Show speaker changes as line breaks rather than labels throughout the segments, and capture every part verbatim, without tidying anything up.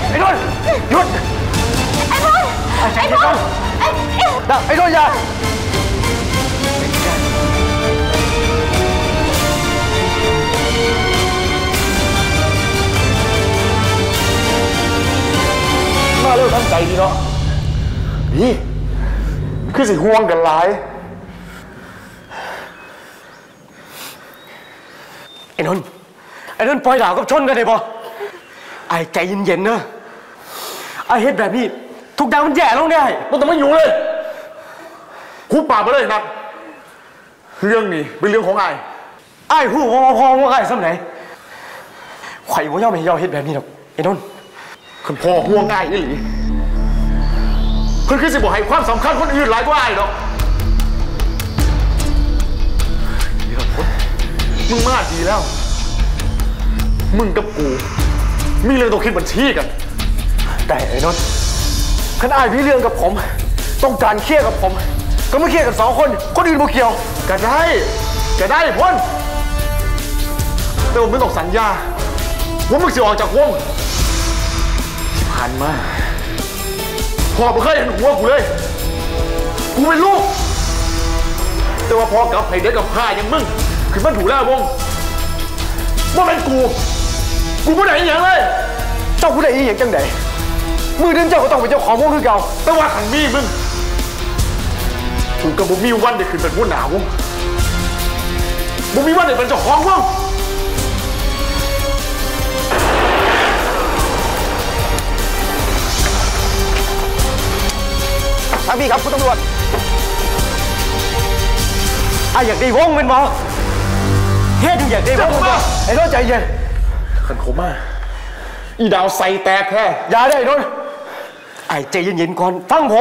ไอ้นนท์หยุดไอ้นนท์ไอ้นนท์ไอ้ไอ้นนท์อย่ามาเร็วตั้งใจดีเนาะนี่คือสิห่วงกันหลายไอ้นนท์ไอ้นนท์ปล่อยดาวกับชนกันได้ปะไอ้ใจเย็นๆนะไอ้เฮ็ดแบบนี้ทุกอย่างมันแย่ลงได้มันต้องไม่อยู่เลยคุบปากไปเลยนะเรื่องนี้เป็นเรื่องของไอ้ไอ้หูว่าพ่อว่าไอ้ซ้ำไหนไข่ว่าย่อมไม่ย่อเฮ็ดแบบนี้หรอกไอ้นนท์คุณพ่อห่วงง่ายนี่หรือคุณคือสิบอกให้ความสำคัญคนอื่นหลายกว่าไอ้หรอกมึงมาดีแล้วมึงกับกูมีเรื่องต้องคิดบัญชีกันแต่ไอ้นนท์ขันไอ้พี่เรื่องกับผมต้องการเคลียร์กับผมก็ไม่เคลียร์กันสองคนคนอื่นบ่เกี่ยวก็ได้ก็ได้พ้นแต่ผมไม่ต้องสัญญาว่ามึงจะออกจากวงที่ผ่านมาพ่อไม่เคยเห็นหัวกูเลยกูเป็นลูกแต่ว่าพ่อกับไอ้เด็กกับข้าอย่างมึงคือมันถูกแล้ววงว่าเป็นกูกูผู้ใดอย่างเลยเจ้าผู้ใดอย่างจังใดมือเดินเจ้าก็ต้องเป็นเจ้าของวงคือเก่าแต่ว่าขันมีมึงกูกับบุมีวันเด็กขึ้นเป็นผู้หนาวงบุมีวันเด็กเป็นเจ้าของวงทางพี่ครับคุณตำรวจไอ้อยากได้วงเป็นบอเฮ็ดอยากได้วงเป็นบอไอ้น้องใจเย็นขันขมมาอีดาวใส่แตกแค่อย่าได้น้องไอ้ใจเย็นๆก่อนฟังผม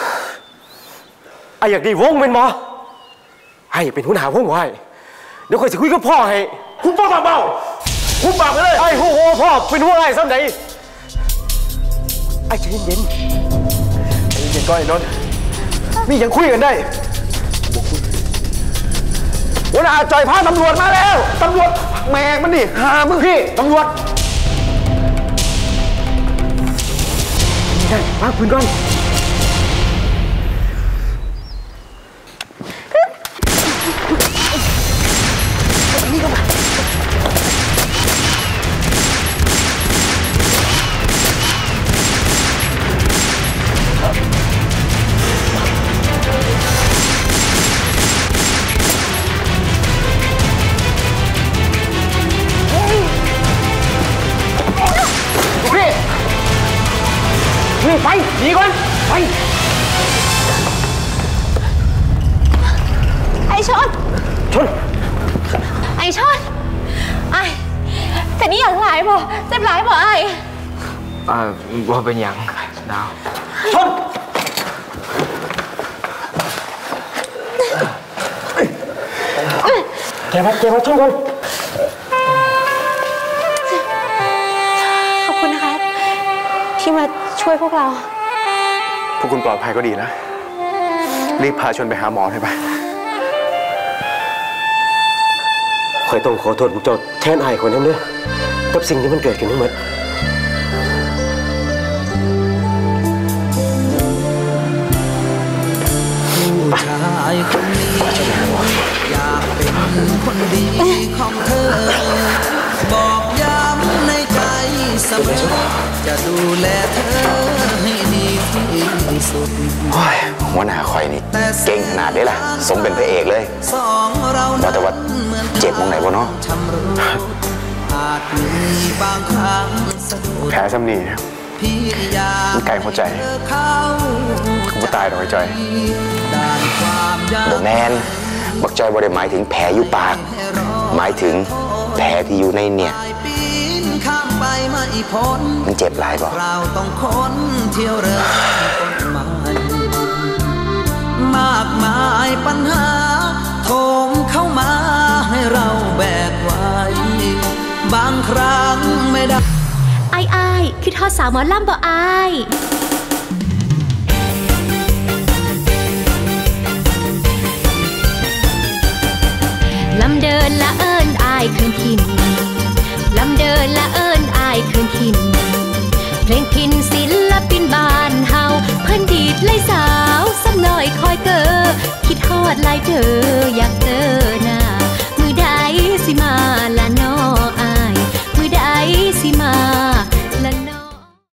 ไอ้อยากได้วงเป็นบอไอ้เป็นหัวหน้าวงไว้เดี๋ยวคอยจะคุยกับพ่อให้คุณพ่อปากเบาคุณปากไปเลยไอ้โหพ่อเป็นหัวไอ้ซ้ำไหนไอ้ใจเย็นๆใจเย็นๆก่อนไอ้นนท์มียังคุยกันได้หัวหน้าจ่อยพาตำรวจมาแล้วตำรวจแม่มันดิหามึงพี่ตำรวจนี่ได้วางปืนก่อนนี่ก็มาไปหนีก่อนไปไอ้ชนชนไอ้ชนไอ้แต่นี่อย่างไรบ่เจ็บไรบ่ไอ้อ่าว่าเป็นอย่างดาวชนแกมาแกมาชนก่อนขอบคุณนะคะที่มาช่วยพวกเราพวกคุณปลอดภัยก็ดีนะรีบพาชนไปหาหมอให้ไปคอยต้องขอโทษพวกเจ้าแทนไอ้คนนั้นเด้อกับสิ่งที่มันเกิดขึ้นทั้งหมดไปอยากเป็นคนดีของเธอบอกย้ำในใจเสมอจะดูแลเธอให้ดีที่สุดหัวหน้าคอยนี่เก่งขนาดนี้ล่ะสมเป็นพระเอกเลยว่าแต่ว่าเจ็บตรงไหนวะเนาะแผลซ้ำนี่มันไกลหัวใจกูไม่ตายหรอกไอ้จอยโดแมนบักจอยบ่ได้หมายถึงแผลอยู่ปากหมายถึงแผลที่อยู่ในเนี่ยมันเจ็บหลายบ่เราต้องค้นเที่ยวเรือต้นไม้มากมายปัญหาโถมเข้ามาให้เราแบกไว้บางครั้งไม่ได้ไอ้ไอ้คือทอสาวหมอลำบ่ไอ้ลำเดินละเอิญไอ้คืนถิ่นลำเดินละเอิญอายคืนถิ่นเพลง
ปินบ้านเฮาเพิ่นดีดเลยสาวสักหน่อยคอยเกอคิดฮอดหลายเด้ออยากเจอนะ